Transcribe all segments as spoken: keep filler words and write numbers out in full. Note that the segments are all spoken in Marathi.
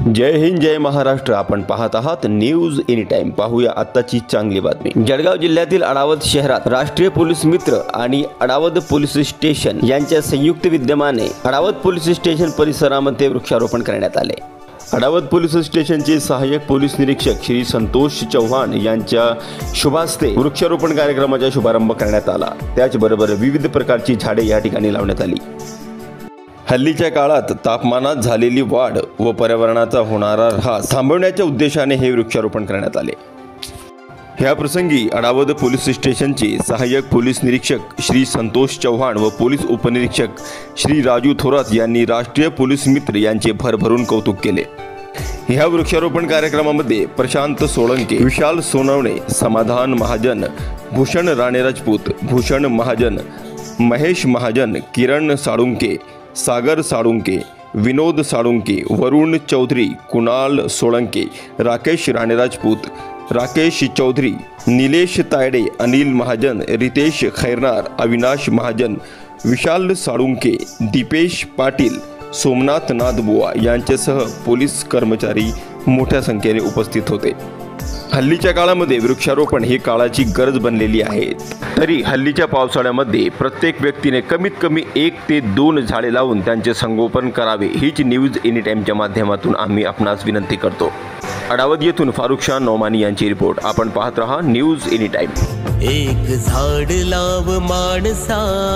जय हिंद जय महाराष्ट्र। आपण पाहत आहात न्यूज एनी टाइम। पाहूया आत्ताची चांगली बातमी। जळगाव जिल्ह्यातील अडावत शहरात राष्ट्रीय पोलीस मित्र आणि अडावत पोलीस स्टेशन यांच्या संयुक्त विद्यमाने अडावत पोलीस स्टेशन परिसरामध्ये वृक्षारोपण करण्यात आले। अडावत पोलीस स्टेशनचे सहाय्यक पोलीस निरीक्षक श्री संतोष चव्हाण यांच्या शुभास्ते वृक्षारोपण कार्यक्रमाचा शुभारंभ करण्यात आला। त्याचबरोबर विविध प्रकारची झाडे या ठिकाणी लावण्यात आली। हल्लीच्या काळात तापमानात झालेली वाढ व पर्यावरणाचा होणारा ऱ्हास थांबवण्याच्या उद्देशाने हे वृक्षारोपण करण्यात आले। ह्या प्रसंगी अडावत पोलीस स्टेशनचे सहाय्यक पोलीस निरीक्षक श्री संतोष चव्हाण व पोलीस उपनिरीक्षक श्री राजू थोरात यांनी राष्ट्रीय पोलीस मित्र यांचे भरभरून कौतुक केले। ह्या वृक्षारोपण कार्यक्रमामध्ये प्रशांत सोळंके, विशाल सोनवणे, समाधान महाजन, भूषण राणे राजपूत, भूषण महाजन, महेश महाजन, किरण साळुंके, सागर साळुंके, विनोद साळुंके, वरुण चौधरी, कुणाल सोळंके, राकेश राणे राजपूत, राकेश चौधरी, निलेश तायडे, अनिल महाजन, रितेश खैरनार, अविनाश महाजन, विशाल साळुंके, दीपेश पाटील, सोमनाथ नादबुवा यांच्यासह पोलीस कर्मचारी मोठ्या संख्येने उपस्थित होते। हल्लीच्या काळामध्ये वृक्षारोपण ही काळाची गरज बनलेली आहे। तरी हल्लीच्या पावसाळ्यामध्ये प्रत्येक व्यक्तीने कमीत कमी एक ते दोन झाडे लावून त्यांचे संगोपन करावे हीच न्यूज एनी टाइमच्या माध्यमातून आम्ही आपणास विनंती करतो। अडावत येथून फारुख शाह नौमानी यांची रिपोर्ट। आपण पाहत रहा न्यूज एनी टाइम। एक झाड लाव माणसा,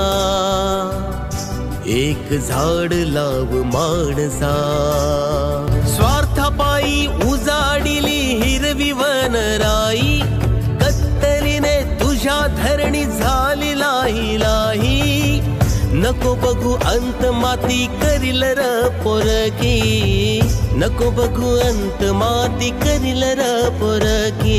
एक झाड लाव माणसा, स्वार्थापायी उजाडिली हिरवी वनराई, कत्तलीने तुझ्या धरणी झाली लाही लाही, नको बघू अंत माती करील र पोरकी, नको बघू अंत माती करील र पोरकी।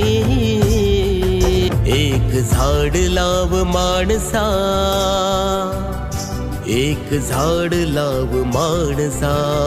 एक झाड लाव माणसा, एक झाड लाव माणसा।